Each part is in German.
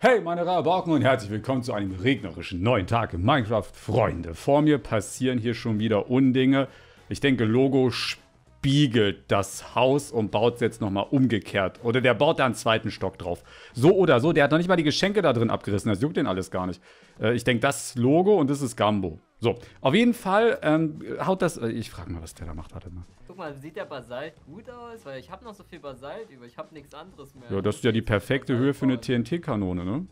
Hey meine Rabauken und herzlich willkommen zu einem regnerischen neuen Tag in Minecraft. Freunde, vor mir passieren hier schon wieder Undinge. Ich denke, Logo spiegelt das Haus und baut es jetzt nochmal umgekehrt. Oder der baut da einen zweiten Stock drauf. So oder so, der hat noch nicht mal die Geschenke da drin abgerissen. Das juckt den alles gar nicht. Ich denke, das ist Logo und das ist Gambo. So, auf jeden Fall haut das... ich frage mal, was der da macht. Warte mal. Guck mal, sieht der Basalt gut aus? Weil ich habe noch so viel Basalt über. Ich habe nichts anderes mehr. Ja, das ist ja die perfekte Höhe für eine TNT-Kanone, ne?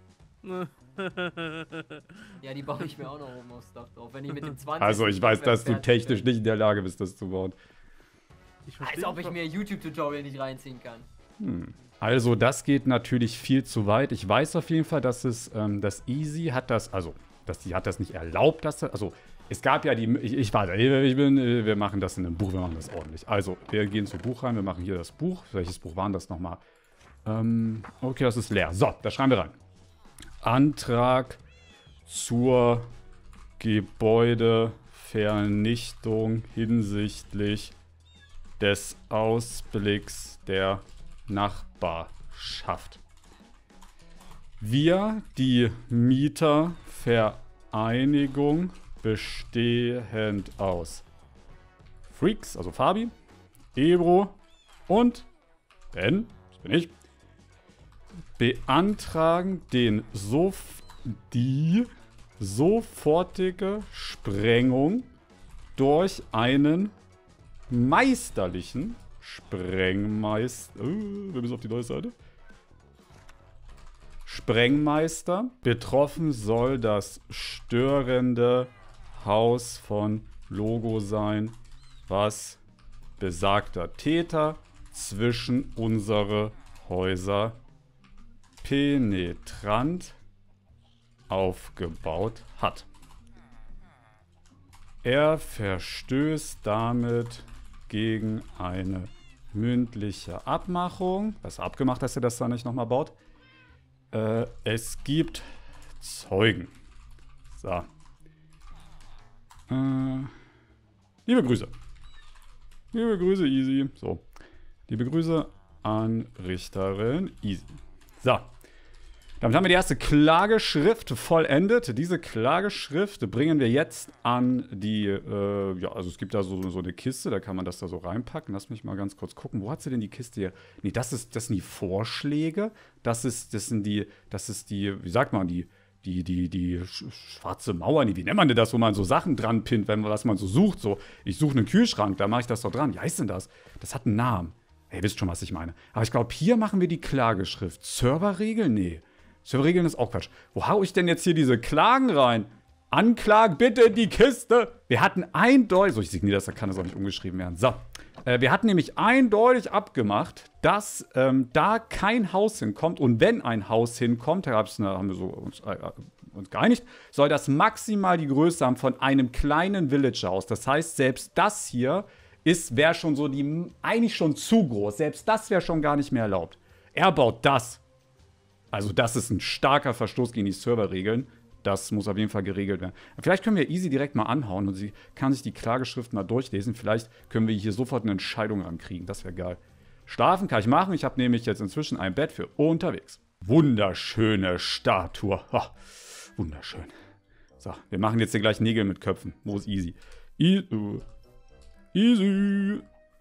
Ja, die baue ich mir auch noch oben aufs Dach drauf. Wenn ich mit dem 20. Also, ich weiß, dass du technisch nicht in der Lage bist, das zu bauen. Als ob ich mir YouTube-Tutorial nicht reinziehen kann. Also, das geht natürlich viel zu weit. Ich weiß auf jeden Fall, dass es, das Easy hat das, also, die hat das nicht erlaubt, dass das, also, es gab ja die, wir machen das in einem Buch, wir machen das ordentlich. Also, wir gehen zu Buch rein, wir machen hier das Buch. Welches Buch war denn das nochmal? Okay, das ist leer. So, da schreiben wir rein. Antrag zur Gebäudevernichtung hinsichtlich des Ausblicks der Nachbarschaft. Wir, die Mietervereinigung, bestehend aus Freaks, also Fabi, Ebro und Ben, das bin ich, beantragen die sofortige Sprengung durch einen meisterlichen Sprengmeister. Wir müssen auf die neue Seite. Sprengmeister. Betroffen soll das störende Haus von Logo sein, was besagter Täter zwischen unsere Häuser penetrant aufgebaut hat. Er verstößt damit gegen eine mündliche Abmachung. Was abgemacht, dass er das da nicht nochmal baut? Es gibt Zeugen. So. Liebe Grüße. Liebe Grüße, Easy. So. Liebe Grüße an Richterin Easy. So. Damit haben wir die erste Klageschrift vollendet. Diese Klageschrift bringen wir jetzt an die, ja, also es gibt da so eine Kiste, da kann man das da so reinpacken. Lass mich mal ganz kurz gucken. Wo hat sie denn die Kiste hier? Nee, das sind die Vorschläge. Das sind die, wie sagt man, die schwarze Mauer, wie nennt man denn das, wo man so Sachen dran pinnt, was man so sucht. So, ich suche einen Kühlschrank, da mache ich das doch dran. Wie heißt denn das? Das hat einen Namen. Ihr wisst schon, was ich meine. Aber ich glaube, hier machen wir die Klageschrift. Serverregeln? Nee. Serverregeln ist auch Quatsch. Wo hau ich denn jetzt hier diese Klagen rein? Anklagen bitte in die Kiste. Wir hatten eindeutig, so ich signiere das, da kann das auch nicht umgeschrieben werden. So, wir hatten nämlich eindeutig abgemacht, dass da kein Haus hinkommt. Und wenn ein Haus hinkommt, da haben wir so uns geeinigt, soll das maximal die Größe haben von einem kleinen Villager-Haus. Das heißt, selbst das hier wäre schon so eigentlich schon zu groß. Selbst das wäre schon gar nicht mehr erlaubt. Er baut das. Also das ist ein starker Verstoß gegen die Serverregeln. Das muss auf jeden Fall geregelt werden. Vielleicht können wir Easy direkt mal anhauen und sie kann sich die Klageschrift mal durchlesen. Vielleicht können wir hier sofort eine Entscheidung rankriegen. Das wäre geil. Schlafen kann ich machen. Ich habe nämlich jetzt inzwischen ein Bett für unterwegs. Wunderschöne Statue. Oh, wunderschön. So, wir machen jetzt hier gleich Nägel mit Köpfen. Wo ist Easy? Easy.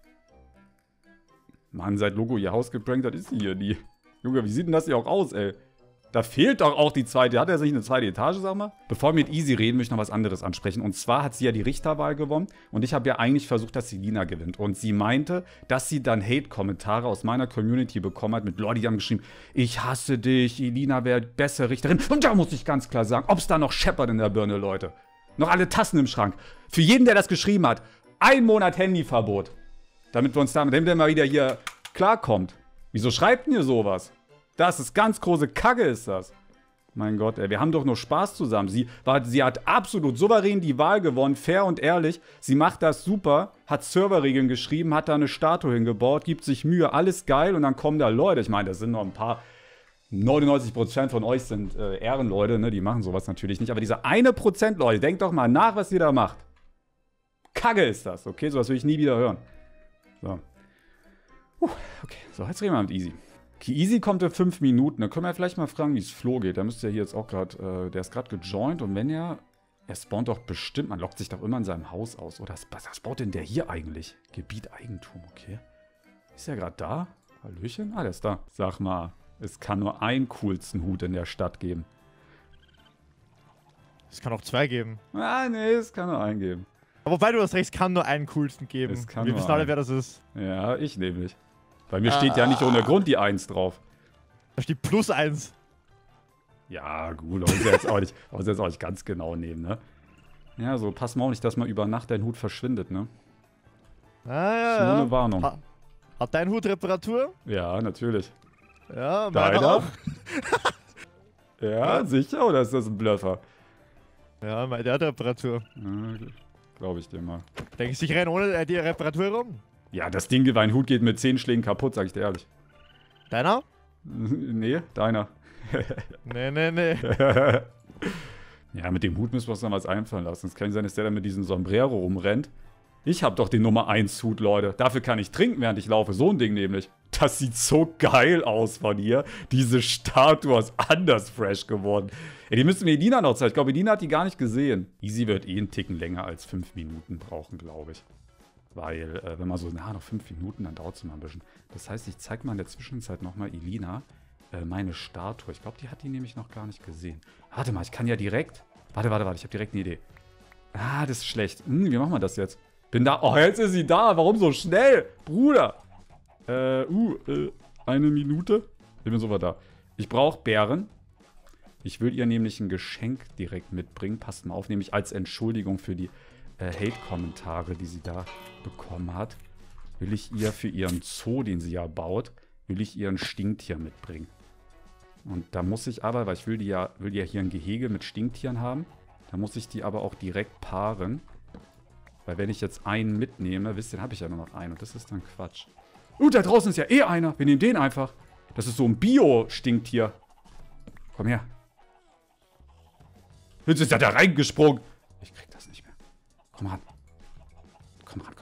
Mann, seit Logo ihr Haus geprankt hat, ist sie hier die. Junge, wie sieht denn das hier auch aus, ey? Da fehlt doch auch die zweite. Hat er sich eine zweite Etage, sag mal? Bevor wir mit Easy reden, möchte ich noch was anderes ansprechen. Und zwar hat sie ja die Richterwahl gewonnen. Und ich habe ja eigentlich versucht, dass Elina gewinnt. Und sie meinte, dass sie dann Hate-Kommentare aus meiner Community bekommen hat. Mit Leuten, die haben geschrieben, ich hasse dich, Elina wäre bessere Richterin. Und da muss ich ganz klar sagen, ob es da noch scheppert in der Birne, Leute. Noch alle Tassen im Schrank. Für jeden, der das geschrieben hat, 1 Monat Handyverbot. Damit wir uns damit mal wieder hier klarkommt. Wieso schreibt ihr sowas? Das ist ganz große Kacke, ist das. Mein Gott, ey, wir haben doch nur Spaß zusammen. Sie hat absolut souverän die Wahl gewonnen, fair und ehrlich. Sie macht das super, hat Serverregeln geschrieben, hat da eine Statue hingebaut, gibt sich Mühe, alles geil. Und dann kommen da Leute, ich meine, das sind noch ein paar, 99% von euch sind Ehrenleute, ne? Die machen sowas natürlich nicht. Aber diese 1% Leute, denkt doch mal nach, was ihr da macht. Kacke ist das, okay? Sowas will ich nie wieder hören. So. Okay, so, jetzt reden wir mit Easy. Okay, Easy kommt in 5 Minuten. Dann können wir vielleicht mal fragen, wie es Flo geht. Der müsste ja hier jetzt auch gerade, der ist gerade gejoint. Und wenn er spawnt doch bestimmt, man lockt sich doch immer in seinem Haus aus. Oder was baut denn der hier eigentlich? Gebiet Eigentum, okay. Ist er gerade da? Hallöchen? Ah, der ist da. Sag mal, es kann nur einen coolsten Hut in der Stadt geben. Es kann auch 2 geben. Ah, nee, es kann nur einen geben. Aber wobei du hast recht, es kann nur einen coolsten geben. Es kann Wir nur wissen alle, einen. wer das ist. Ja, ich nämlich. Bei mir steht ja nicht ohne Grund die 1 drauf. Da steht +1. Ja, gut, aber ist ja jetzt auch nicht ganz genau nehmen, ne? Ja, so pass mal auch nicht, dass mal über Nacht dein Hut verschwindet, ne? Ah, ja, Ist nur eine Warnung. Hat dein Hut Reparatur? Ja, natürlich. Ja, meiner Deiner? auch. Ja, sicher? Oder ist das ein Bluffer? Ja, der hat Reparatur. Glaube ich dir mal. Denke ich, ich renne ohne die Reparatur rum? Ja, das Ding, mein Hut geht mit 10 Schlägen kaputt, sag ich dir ehrlich. Deiner? Nee, deiner. Nee. Ja, mit dem Hut müssen wir uns noch was einfallen lassen. Es kann nicht sein, dass der dann mit diesem Sombrero rumrennt. Ich hab doch den Nummer 1 Hut, Leute. Dafür kann ich trinken, während ich laufe. So ein Ding nämlich. Das sieht so geil aus von hier. Diese Statue ist anders fresh geworden. Ey, die müssen mir Edina noch zeigen. Ich glaube, Edina hat die gar nicht gesehen. Easy wird einen Ticken länger als 5 Minuten brauchen, glaube ich. Weil, wenn man so, noch 5 Minuten, dann dauert es mal ein bisschen. Das heißt, ich zeige mal in der Zwischenzeit nochmal Elina meine Statue. Ich glaube, die hat die nämlich noch gar nicht gesehen. Warte mal, ich kann ja direkt... Warte, ich habe direkt eine Idee. Ah, das ist schlecht. Wie machen wir das jetzt? Bin da... Oh, jetzt ist sie da. Warum so schnell? Bruder. Eine Minute. Ich bin sofort da. Ich brauche Bären. Ich will ihr nämlich ein Geschenk direkt mitbringen. Passt mal auf, nämlich als Entschuldigung für die Hate-Kommentare, die sie da bekommen hat. Will ich ihr für ihren Zoo, den sie ja baut, will ich ihr ein Stinktier mitbringen. Und da muss ich aber, weil ich will ja hier ein Gehege mit Stinktieren haben, da muss ich die aber auch direkt paaren. Weil wenn ich jetzt einen mitnehme, wisst ihr, dann habe ich ja nur noch einen und das ist dann Quatsch. Da draußen ist ja eh einer. Wir nehmen den einfach. Das ist so ein Bio-Stinktier. Komm her. Jetzt ist er da reingesprungen. Ich krieg das nicht mehr. Komm ran. Komm ran.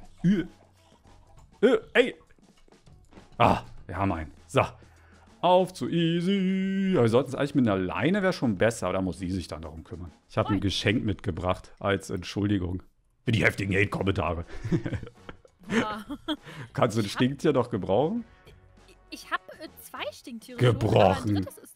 Ey. Ah, wir haben einen. So. Auf zu Easy. Ja, wir sollten es eigentlich mit einer Leine, wäre schon besser. Aber da muss sie sich dann darum kümmern. Ich habe ein Geschenk mitgebracht als Entschuldigung. Für die heftigen Hate-Kommentare. Ja. Kannst du ein Stinktier doch gebrauchen? Ich habe 2 Stinktiere Gebrochen. Schon, aber ein drittes ist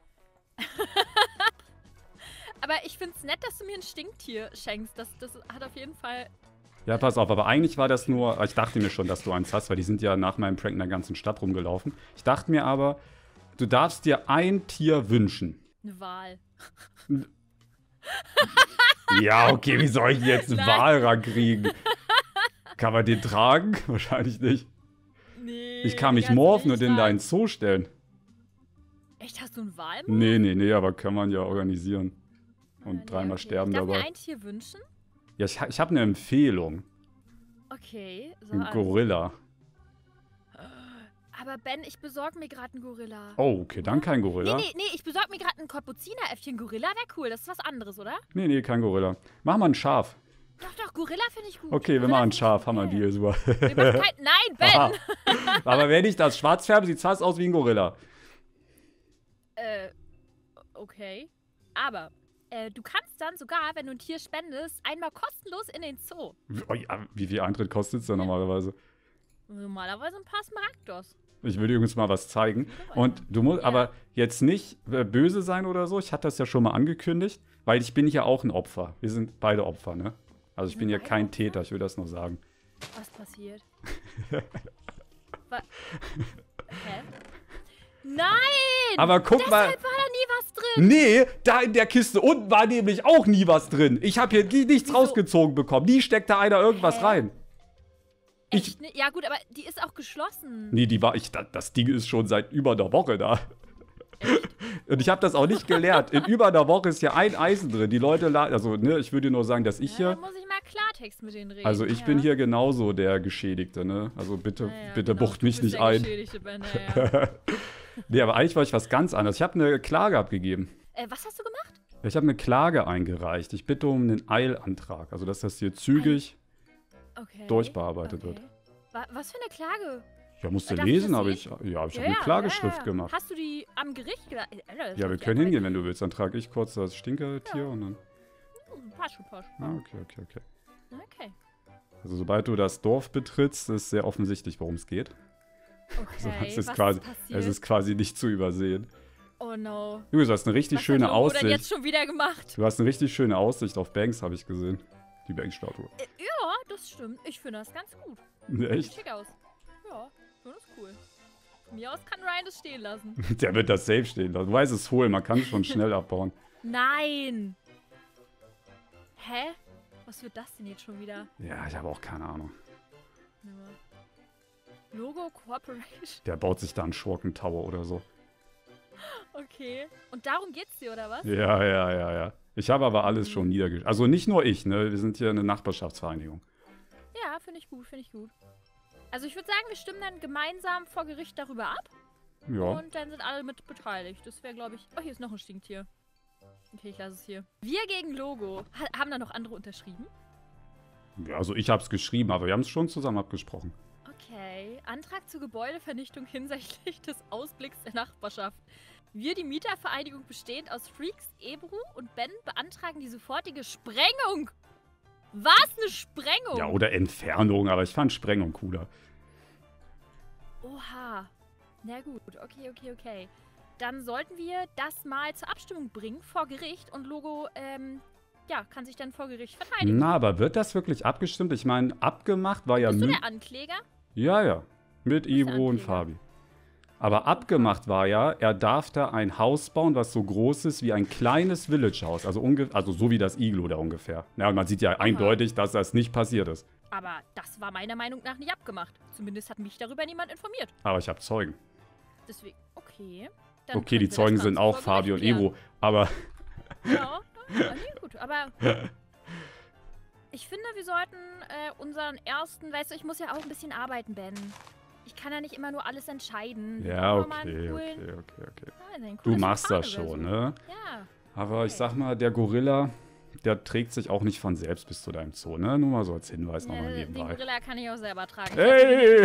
aber ich finde es nett, dass du mir ein Stinktier schenkst. Das hat auf jeden Fall... Ja, pass auf, aber eigentlich war das nur... Ich dachte mir schon, dass du eins hast, weil die sind ja nach meinem Prank in der ganzen Stadt rumgelaufen. Ich dachte mir aber, du darfst dir ein Tier wünschen. Eine Wal. Ja, okay, wie soll ich jetzt einen Nein. Wal rankriegen? Kann man den tragen? Wahrscheinlich nicht. Nee. Ich kann mich ganz morphen nicht und in Wal. deinen Zoo stellen. Echt, hast du einen Wal? Nee, aber kann man ja organisieren. Und Nee, dreimal okay. sterben Ich darf dabei. mir ein Tier wünschen? Ja, ich habe eine Empfehlung. Okay. So, Ein Gorilla. aber Ben, ich besorge mir gerade einen Gorilla. Oh, okay, dann kein Gorilla. Nee, ich besorge mir gerade ein Kapuzineräffchen. Gorilla wäre cool. Das ist was anderes, oder? Nee, kein Gorilla. Mach mal ein Schaf. Doch, Gorilla finde ich gut. Okay, wir Gorilla machen ein find ich Schaf. okay. Haben wir einen Deal, super. Wir machen kein... Nein, Ben! Aha. Aber wenn ich das schwarz färbe, sieht es fast aus wie ein Gorilla. Okay. Aber du kannst dann sogar, wenn du ein Tier spendest, einmal kostenlos in den Zoo. Oh ja, wie viel Eintritt kostet es denn normalerweise? Normalerweise ein paar Smaragdos. Ich will dir übrigens mal was zeigen. Und du musst aber jetzt nicht böse sein oder so. Ich hatte das ja schon mal angekündigt, weil ich bin ja auch ein Opfer. Wir sind beide Opfer, ne? Also ich bin ja beide kein Opfer? Täter, ich will das noch sagen. Was passiert? Hä? Nein! Aber guck mal. Deshalb war da nie was drin. Nee, da in der Kiste unten war nämlich auch nie was drin. Ich habe hier nichts Wieso? rausgezogen bekommen. Nie steckt da einer irgendwas Hä? rein. Echt? Ja gut, aber die ist auch geschlossen. Nee, das Ding ist schon seit über einer Woche da. Und ich habe das auch nicht gelernt. In über einer Woche ist ja ein Eisen drin. Die Leute, also ne, ich würde nur sagen, dass ich Ja, hier, dann muss ich mal Klartext mit denen reden. also ich bin hier genauso der Geschädigte, ne? Also bitte Genau, bucht du mich bist nicht der ein. Geschädigte, Ben, ja. Nee, aber eigentlich war ich was ganz anderes. Ich habe eine Klage abgegeben. Was hast du gemacht? Ich habe eine Klage eingereicht. Ich bitte um einen Eilantrag. Also, dass das hier zügig Okay. durchbearbeitet okay. wird. Was für eine Klage? Ja, musst du Darf ich lesen, das aber sehen? ich habe eine Klageschrift gemacht. Hast du die am Gericht gelassen? Ja, wir können hingehen, wenn du willst. Dann trage ich kurz das Stinkertier und dann... Passt schon, passt schon. Ah, okay. Okay. Also sobald du das Dorf betrittst, ist sehr offensichtlich, worum es geht. Also Okay, es ist was quasi, ist passiert? es ist quasi nicht zu übersehen. Oh no. Du hast eine richtig Was schöne hat Logo denn jetzt Aussicht. schon wieder gemacht? Du hast eine richtig schöne Aussicht auf Banks, habe ich gesehen. Die Banks-Statue. Ja, das stimmt. Ich finde das ganz gut. Echt? Schick aus. Ja, das ist cool. Von mir aus kann Ryan das stehen lassen. Der wird das safe stehen lassen. Du weißt es holen, man kann es schon schnell abbauen. Nein! Hä? Was wird das denn jetzt schon wieder? Ja, ich habe auch keine Ahnung. Logo Corporation. Der baut sich da einen Schurken-Tower oder so. Okay. Und darum geht's dir, oder was? Ja. Ich habe aber alles schon niedergeschrieben. Also nicht nur ich, ne? Wir sind hier eine Nachbarschaftsvereinigung. Ja, finde ich gut, finde ich gut. Also ich würde sagen, wir stimmen dann gemeinsam vor Gericht darüber ab. Ja. Und dann sind alle mit beteiligt. Das wäre, glaube ich... Oh, hier ist noch ein Stinktier. Okay, ich lasse es hier. Wir gegen Logo. Haben da noch andere unterschrieben? Ja, also ich habe es geschrieben, aber wir haben es schon zusammen abgesprochen. Okay. Antrag zur Gebäudevernichtung hinsichtlich des Ausblicks der Nachbarschaft. Wir, die Mietervereinigung bestehend aus Freaks, Ebru und Ben, beantragen die sofortige Sprengung. Was? Eine Sprengung? Ja, oder Entfernung, aber ich fand Sprengung cooler. Oha. Na gut, okay. Dann sollten wir das mal zur Abstimmung bringen vor Gericht und Logo, ja, kann sich dann vor Gericht verteidigen. Na, aber wird das wirklich abgestimmt? Ich meine, abgemacht war ja... Bist du der Ankläger? Ja. Mit bist der Ebro und Ankläger. Fabi. Aber abgemacht war ja, er darf da ein Haus bauen, was so groß ist wie ein kleines Village-Haus. Also so wie das Iglo da ungefähr. Ja, und man sieht ja eindeutig, dass das nicht passiert ist. Aber das war meiner Meinung nach nicht abgemacht. Zumindest hat mich darüber niemand informiert. Aber ich habe Zeugen. Deswegen, okay. Dann Okay, die können wir das Zeugen Ganze sind auch vor Fabi und Gericht Ebro. Aber Ja, nee, gut. Aber ich finde, wir sollten unseren ersten, weißt du, ich muss ja auch ein bisschen arbeiten, Ben. Ich kann ja nicht immer nur alles entscheiden. ja, Wir brauchen mal einen okay. einen Du coolen machst Vulkan das oder schon, so. ne? Ja. Aber ich sag mal, der Gorilla, der trägt sich auch nicht von selbst bis zu deinem Zoo, ne? Nur mal so als Hinweis nochmal Den nebenbei. Gorilla kann ich auch selber tragen. Hey!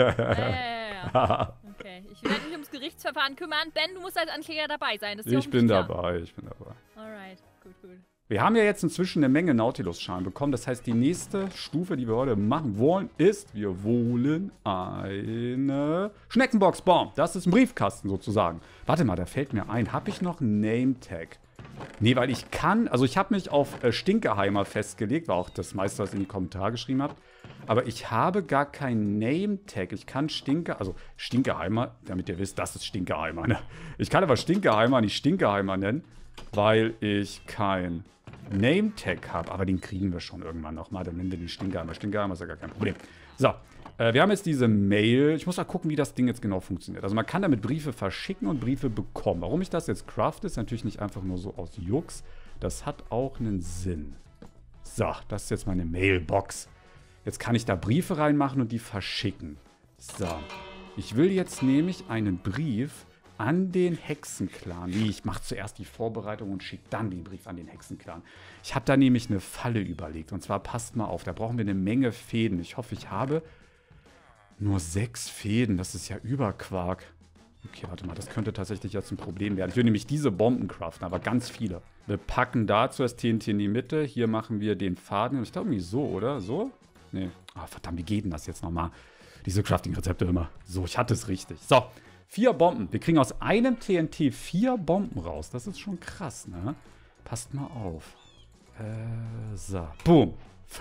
Ja. Okay, ich werde mich ums Gerichtsverfahren kümmern. Ben, du musst als Ankläger dabei sein. Das ist ja auch Ich bin klar. dabei. Alright, gut. Wir haben ja jetzt inzwischen eine Menge Nautilus-Schalen bekommen. Das heißt, die nächste Stufe, die wir heute machen wollen, ist, wir wollen eine Schneckenbox bauen. Das ist ein Briefkasten sozusagen. Warte mal, da fällt mir ein. Habe ich noch einen Name-Tag? Nee, weil ich kann, also ich habe mich auf Stinkeheimer festgelegt, war auch das meiste, was ihr in die Kommentare geschrieben habt. Aber ich habe gar keinen Name-Tag. Ich kann Stinkeheimer, damit ihr wisst, das ist Stinkeheimer. Ne? Ich kann aber Stinkeheimer nicht Stinkeheimer nennen, weil ich kein Name-Tag habe. Aber den kriegen wir schon irgendwann nochmal. Dann nennen wir den Stinkeheimer. Stinkeheimer ist ja gar kein Problem. So, wir haben jetzt diese Mail. Ich muss mal gucken, wie das Ding jetzt genau funktioniert. Also man kann damit Briefe verschicken und Briefe bekommen. Warum ich das jetzt crafte, ist natürlich nicht einfach nur so aus Jux. Das hat auch einen Sinn. So, das ist jetzt meine Mailbox. Jetzt kann ich da Briefe reinmachen und die verschicken. So, ich will jetzt nämlich einen Brief an den Hexenclan. Nee, ich mache zuerst die Vorbereitung und schicke dann den Brief an den Hexenclan. Ich habe da nämlich eine Falle überlegt. Und zwar, passt mal auf, da brauchen wir eine Menge Fäden. Ich hoffe, ich habe nur 6 Fäden. Das ist ja Überquark. Okay, warte mal, das könnte tatsächlich jetzt ein Problem werden. Ich will nämlich diese Bomben craften, aber ganz viele. Wir packen dazu das TNT in die Mitte. Hier machen wir den Faden. Ich glaube irgendwie so, oder? So? Nee. Ah, verdammt, wie geht denn das jetzt nochmal? Diese Crafting-Rezepte immer. So, ich hatte es richtig. So, 4 Bomben. Wir kriegen aus einem TNT 4 Bomben raus. Das ist schon krass, ne? Passt mal auf. So. Boom.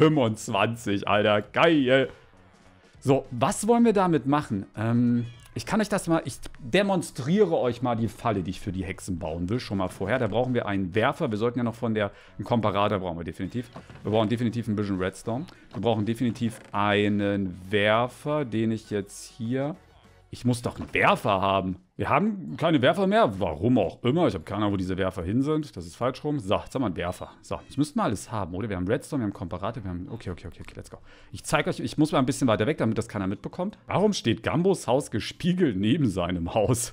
25, Alter. Geil. So, was wollen wir damit machen? Ich demonstriere euch mal die Falle, die ich für die Hexen bauen will, schon mal vorher. Da brauchen wir einen Werfer. Wir sollten ja noch einen Komparator brauchen wir definitiv. Wir brauchen definitiv ein bisschen Redstone. Wir brauchen definitiv einen Werfer, den ich jetzt hier... Ich muss doch einen Werfer haben. Wir haben keine Werfer mehr. Warum auch immer. Ich habe keine Ahnung, wo diese Werfer hin sind. Das ist falsch rum. So, jetzt haben wir einen Werfer. So, das müssten wir alles haben, oder? Wir haben Redstone, wir haben Komparator, wir haben... Okay, let's go. Ich zeige euch, ich muss mal ein bisschen weiter weg, damit das keiner mitbekommt. Warum steht Gambos Haus gespiegelt neben seinem Haus?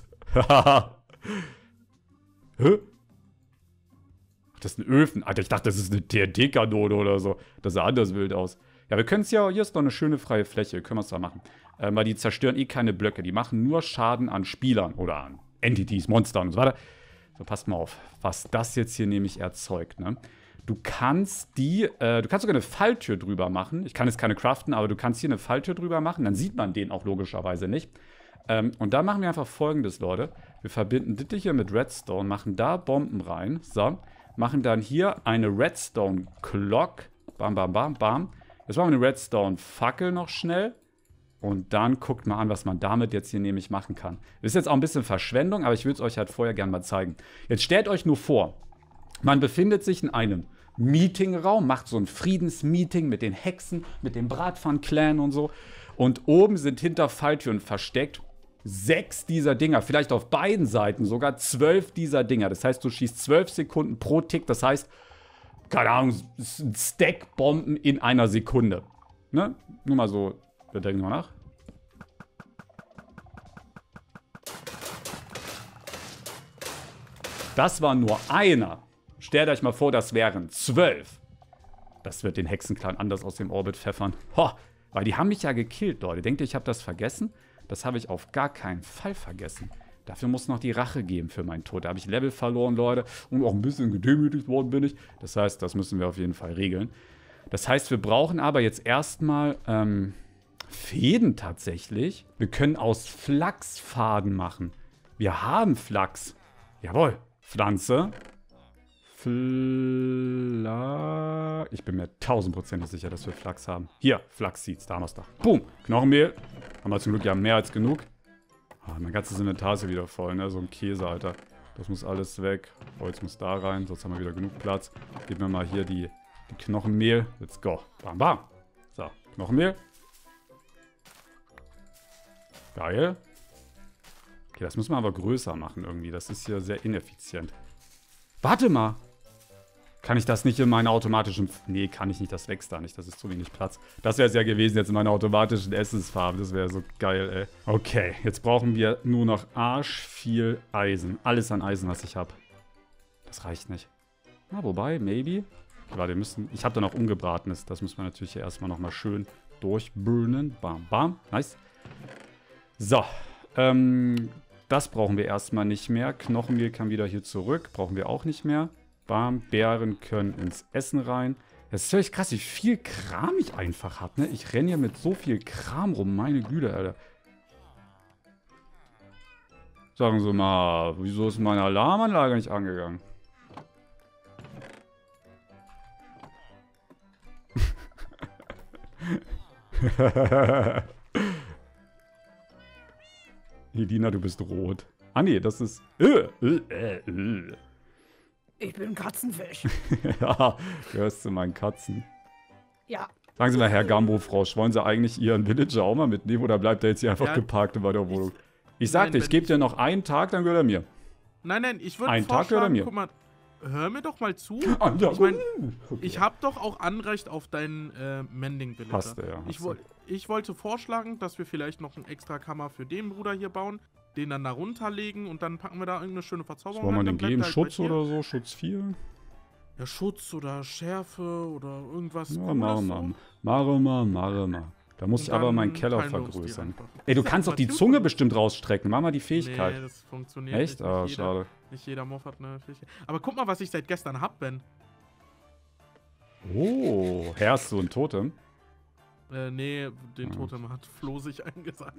Hä? Das ist ein Öfen. Alter, ich dachte, das ist eine TNT-Kanone oder so. Das sah anders wild aus. Ja, wir können es ja, hier ist noch eine schöne freie Fläche, können wir es da machen. Weil die zerstören eh keine Blöcke, die machen nur Schaden an Spielern oder an Entities, Monstern und so weiter. So, passt mal auf, was das jetzt hier nämlich erzeugt, ne? Du kannst sogar eine Falltür drüber machen. Ich kann jetzt keine craften, aber du kannst hier eine Falltür drüber machen. Dann sieht man den auch logischerweise nicht. Und da machen wir einfach Folgendes, Leute. Wir verbinden das hier mit Redstone, machen da Bomben rein. So, machen dann hier eine Redstone Clock. Bam, bam, bam, bam. Jetzt machen wir eine Redstone Fackel noch schnell. Und dann guckt mal an, was man damit jetzt hier nämlich machen kann. Das ist jetzt auch ein bisschen Verschwendung, aber ich würde es euch halt vorher gerne mal zeigen. Jetzt stellt euch nur vor, man befindet sich in einem Meetingraum, macht so ein Friedensmeeting mit den Hexen, mit dem Bratpfannen-Clan und so. Und oben sind hinter Falltüren versteckt 6 dieser Dinger, vielleicht auf beiden Seiten sogar 12 dieser Dinger. Das heißt, du schießt 12 Sekunden pro Tick, das heißt, keine Ahnung, ein Stack Bomben in einer Sekunde. Ne? Nur mal so, wir denken mal nach. Das war nur einer. Stellt euch mal vor, das wären 12. Das wird den Hexenclan anders aus dem Orbit pfeffern. Ho, weil die haben mich ja gekillt, Leute. Denkt ihr, ich habe das vergessen? Das habe ich auf gar keinen Fall vergessen. Dafür muss noch die Rache geben für meinen Tod. Da habe ich Level verloren, Leute. Und auch ein bisschen gedemütigt worden bin ich. Das heißt, das müssen wir auf jeden Fall regeln. Das heißt, wir brauchen aber jetzt erstmal Fäden tatsächlich. Wir können aus Flachs Faden machen. Wir haben Flachs. Jawohl. Pflanze. Ich bin mir 1000% sicher, dass wir Flachs haben. Hier, Flachs-Seeds, da haben wir es doch. Boom, Knochenmehl. Haben wir zum Glück ja mehr als genug. Mein ganzes Inventar ist wieder voll, ne? So ein Käse, Alter. Das muss alles weg. Holz muss da rein, sonst haben wir wieder genug Platz. Gib mir mal hier die Knochenmehl. Let's go. Bam, bam. So, Knochenmehl. Geil. Okay, das müssen wir aber größer machen irgendwie. Das ist hier sehr ineffizient. Warte mal. Kann ich das nicht in meine automatischen... Nee, kann ich nicht. Das wächst da nicht. Das ist zu wenig Platz. Das wäre es ja gewesen jetzt in meiner automatischen Essensfarbe. Das wäre so geil, ey. Okay, jetzt brauchen wir nur noch arsch viel Eisen. Alles an Eisen, was ich habe. Das reicht nicht. Na, wobei, maybe. Warte, wir müssen... Ich habe da noch Ungebratenes. Das müssen wir natürlich hier erstmal nochmal schön durchbrünen. Bam, bam. Nice. So. Das brauchen wir erstmal nicht mehr. Knochenmehl kann wieder hier zurück. Brauchen wir auch nicht mehr. Bam, Beeren können ins Essen rein. Das ist völlig krass, wie viel Kram ich einfach habe, ne? Ich renne hier mit so viel Kram rum, meine Güte, Alter. Sagen Sie mal, wieso ist meine Alarmanlage nicht angegangen? Edina, du bist rot. Ah nee, das ist... Ich bin Katzenfisch. Ja, gehörst zu meinen Katzen. Ja. Sagen Sie mal, Herr Gambo-Frosch, wollen Sie eigentlich Ihren Villager auch mal mitnehmen oder bleibt er jetzt hier einfach geparkt in meiner Wohnung? Ich sagte, ich gebe dir noch einen Tag, dann gehört er mir. Nein, ich würde Einen Tag gehört er mir. guck mal, hör mir doch mal zu. Ah, ja. Ich meine, Okay. ich habe doch auch Anrecht auf deinen Mending-Villager. Hast du, ja. Ich wollte vorschlagen, dass wir vielleicht noch eine extra Kammer für den Bruder hier bauen, den dann da runterlegen und dann packen wir da irgendeine schöne Verzauberung. Was wollen wir rein, denn dann geben? bleibt er halt Schutz bei dir. oder so? Schutz 4? Ja, Schutz oder Schärfe oder irgendwas. Ja, Cooles machen so. wir mal. Da muss Und ich aber dann meinen Keller teilen wir uns die vergrößern. einfach. Ey, du Ja, kannst doch aber die Tür- Zunge bestimmt rausstrecken. Mach mal die Nee, Fähigkeit. das funktioniert Echt? nicht. Ah, Nicht schade. Nicht jeder Moff hat eine Fähigkeit. Aber guck mal, was ich seit gestern hab, Ben. Oh, Herst du ein Totem? Nee, den Totem hat Flo sich eingesagt.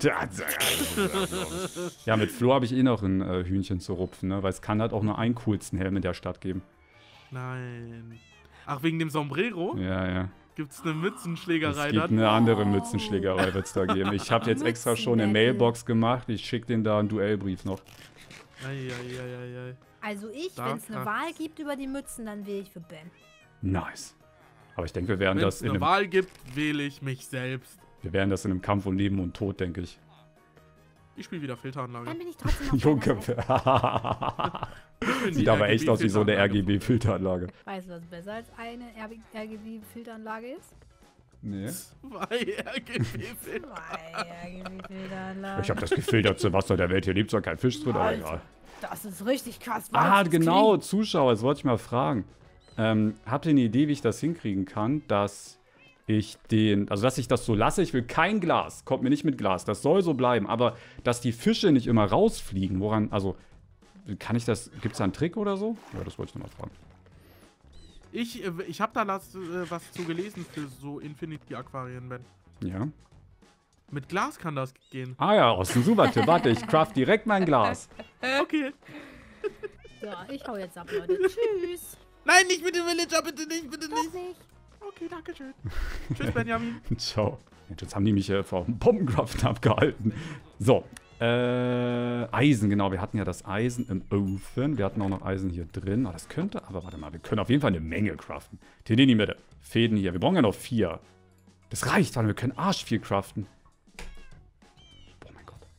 Ja, mit Flo habe ich eh noch ein Hühnchen zu rupfen, ne? Weil es kann halt auch nur einen coolsten Helm in der Stadt geben. Nein. Ach, wegen dem Sombrero? Ja, ja. Gibt's eine Es Mützenschlägerei gibt da? eine andere Mützenschlägerei, wird es da geben. Ich habe jetzt extra schon eine Mützenbattle. Mailbox gemacht. Ich schicke denen da einen Duellbrief noch. Eieieiei. Also wenn es Da eine Wahl gibt über die Mützen, dann wähle ich für Ben. Nice. Aber ich denke, wir werden Wenn das es in eine einem, Wahl gibt, wähle ich mich selbst. wir werden das in einem Kampf um Leben und Tod, denke ich. Ich spiele wieder Filteranlage. Dann bin ich trotzdem auf Junge. deiner Seite. Ich bin die Sieht aber echt aus wie so eine RGB-Filteranlage. RGB-Filteranlage. Weißt du, was besser als eine RGB-Filteranlage ist? Nee. Zwei RGB-Filter. Zwei RGB-Filteranlagen. Ich habe das gefiltertste Wasser der Welt. Hier lebt zwar kein Fisch drin, aber Alter. egal. Das ist richtig krass. Ah, Was? genau, Zuschauer, das wollte ich mal fragen. Habt ihr eine Idee, wie ich das hinkriegen kann, dass dass ich das so lasse. Ich will kein Glas. Kommt mir nicht mit Glas. Das soll so bleiben. Aber dass die Fische nicht immer rausfliegen, also, kann ich das, gibt es da einen Trick oder so? Ja, das wollte ich nochmal fragen. Ich habe da was zu gelesen für so Infinity-Aquarien, Ben. Ja. Mit Glas kann das gehen. Ah ja, aus dem Super-Tipp. Warte, ich craft direkt mein Glas. Okay. So, ich hau jetzt ab, Leute. Tschüss. Nein, nicht mit dem Villager, bitte nicht, bitte Doch nicht. nicht. Okay, danke schön. Tschüss, Benjamin. Ciao. Jetzt haben die mich vom Bombencraft abgehalten. So. Eisen, genau. Wir hatten ja das Eisen im Ofen. Wir hatten auch noch Eisen hier drin. Oh, das könnte, aber warte mal, wir können auf jeden Fall eine Menge craften. TD in die Mitte. Fäden hier. Wir brauchen ja noch 4. Das reicht, weil wir können arsch viel craften. Oh mein Gott.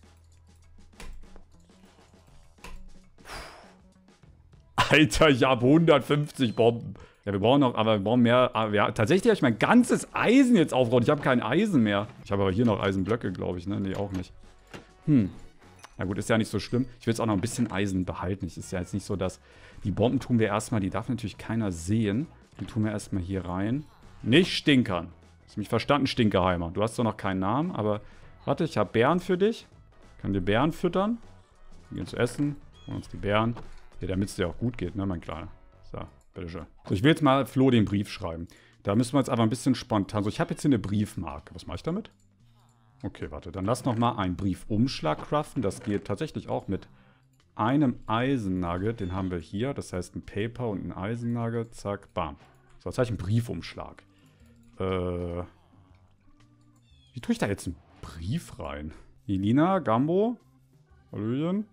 Alter, ich habe 150 Bomben. Ja, wir brauchen noch, aber wir brauchen mehr. Aber ja, tatsächlich habe ich mein ganzes Eisen jetzt aufgebaut. Ich habe kein Eisen mehr. Ich habe aber hier noch Eisenblöcke, glaube ich, ne? Nee, auch nicht. Na gut, ist ja nicht so schlimm. Ich will jetzt auch noch ein bisschen Eisen behalten. Es ist ja jetzt nicht so, dass die Bomben tun wir erstmal, die darf natürlich keiner sehen. Die tun wir erstmal hier rein. Nicht stinkern. Hast du mich verstanden, Stinkerheimer? Du hast zwar noch keinen Namen, aber warte, ich habe Bären für dich. Ich kann dir Bären füttern. Wir gehen zu essen. Holen uns die Bären. Ja, damit es dir auch gut geht, ne, mein Kleiner. So, bitteschön. So, ich will jetzt mal Flo den Brief schreiben. Da müssen wir jetzt aber ein bisschen spontan. So, ich habe jetzt hier eine Briefmarke. Was mache ich damit? Okay, warte, dann lass noch mal einen Briefumschlag craften. Das geht tatsächlich auch mit einem Eisennugget. Den haben wir hier. Das heißt ein Paper und ein Eisennugget. Zack, bam. So, jetzt habe ich einen Briefumschlag. Wie tue ich da jetzt einen Brief rein? Elina, Gambo? Hallöchen?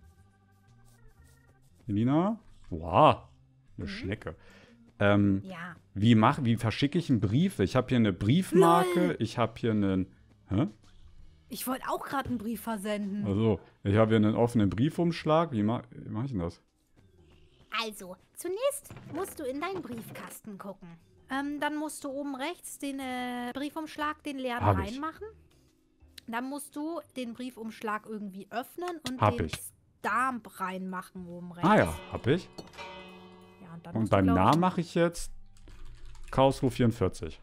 Elina? Wow, eine Schnecke. Ja. Wie verschicke ich einen Brief? Ich habe hier eine Briefmarke. Lol. Ich habe hier einen... Hä? Ich wollte auch gerade einen Brief versenden. Also, ich habe hier einen offenen Briefumschlag. Wie mach ich denn das? Also, zunächst musst du in deinen Briefkasten gucken. Dann musst du oben rechts den Briefumschlag, den leeren Hab ich. reinmachen. Dann musst du den Briefumschlag irgendwie öffnen und Hab den ich. Stamp reinmachen oben rechts. Ah ja, habe ich. Ja, und dann Und musst du, beim glaub ich, Namen mache ich jetzt Chaosflo 44.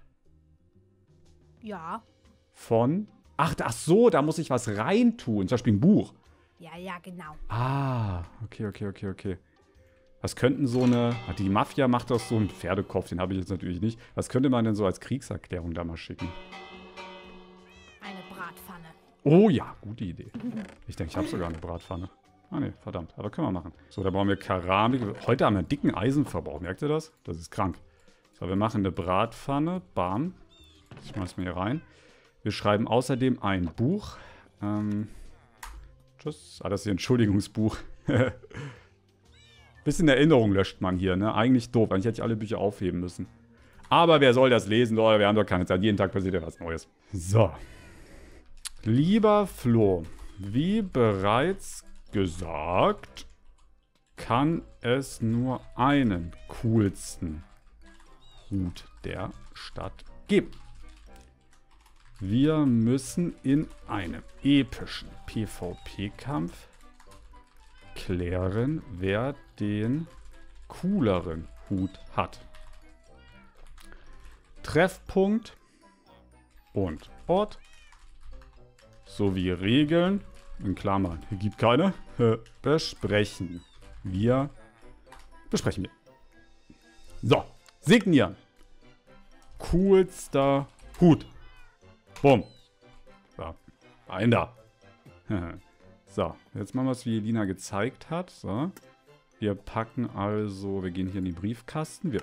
Ja. Von... Ach so, da muss ich was reintun. Zum Beispiel ein Buch. Ja, genau. Ah, okay. Was könnten so eine... Die Mafia macht doch so einen Pferdekopf, den habe ich jetzt natürlich nicht. Was könnte man denn so als Kriegserklärung da mal schicken? Eine Bratpfanne. Oh ja, gute Idee. Ich denke, ich habe sogar eine Bratpfanne. Ah ne, verdammt. Aber können wir machen. So, da brauchen wir Keramik. Heute haben wir einen dicken Eisenverbrauch. Merkt ihr das? Das ist krank. So, wir machen eine Bratpfanne. Bam. Ich schmeiß mal hier rein. Wir schreiben außerdem ein Buch. Tschüss. Ah, das ist hier ein Entschuldigungsbuch. Bisschen Erinnerung löscht man hier, ne? Eigentlich doof. Eigentlich hätte ich alle Bücher aufheben müssen. Aber wer soll das lesen, Leute? Wir haben doch keine Zeit. Jeden Tag passiert ja was Neues. So. Lieber Flo, wie bereits gesagt, kann es nur einen coolsten Hut der Stadt geben. Wir müssen in einem epischen PvP-Kampf klären, wer den cooleren Hut hat. Treffpunkt und Ort sowie Regeln, in Klammern, hier gibt keine, besprechen wir. So, signieren. Coolster Hut. Bumm. So, ein da. So, jetzt machen wir es, wie Elina gezeigt hat. So. Wir packen also, wir gehen hier in den Briefkasten.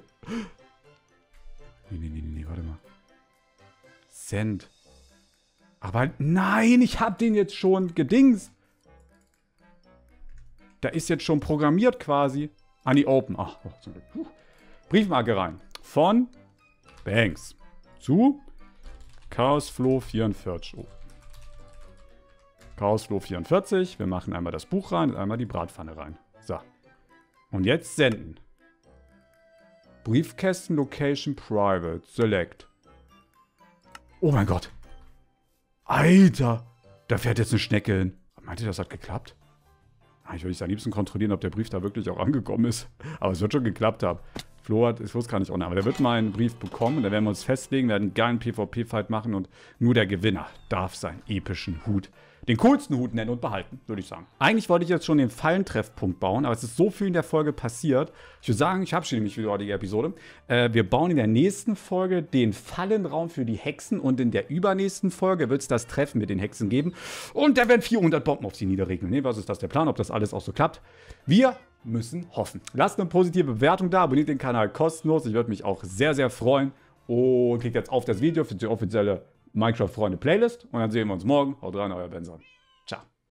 Nee, warte mal. Send. Aber nein, ich hab den jetzt schon gedingst. Da ist jetzt schon programmiert quasi. An die Open. Ach, zum Glück. Briefmarke rein. Von Banks zu Chaosflo 44. Oh. Chaosflo 44. Wir machen einmal das Buch rein und einmal die Bratpfanne rein. So. Und jetzt senden. Briefkästen Location Private. Select. Oh mein Gott. Alter. Da fährt jetzt eine Schnecke hin. Meint ihr, das hat geklappt? Ich würde am liebsten kontrollieren, ob der Brief da wirklich auch angekommen ist. Aber es wird schon geklappt haben. Flo kann ich auch nicht, aber der wird mal einen Brief bekommen und da werden wir uns festlegen, werden einen geilen PvP-Fight machen und nur der Gewinner darf seinen epischen Hut, den coolsten Hut nennen und behalten, würde ich sagen. Eigentlich wollte ich jetzt schon den Fallentreffpunkt bauen, aber es ist so viel in der Folge passiert. Ich würde sagen, ich verabschiede mich für die heutige Episode. Wir bauen in der nächsten Folge den Fallenraum für die Hexen und in der übernächsten Folge wird es das Treffen mit den Hexen geben und da werden 400 Bomben auf sie niederregnen. Nee, was ist das der Plan, ob das alles auch so klappt? Wir müssen hoffen. Lasst eine positive Bewertung da, abonniert den Kanal kostenlos. Ich würde mich auch sehr, sehr freuen. Und klickt jetzt auf das Video für die offizielle Minecraft-Freunde-Playlist. Und dann sehen wir uns morgen. Haut rein, euer Benson.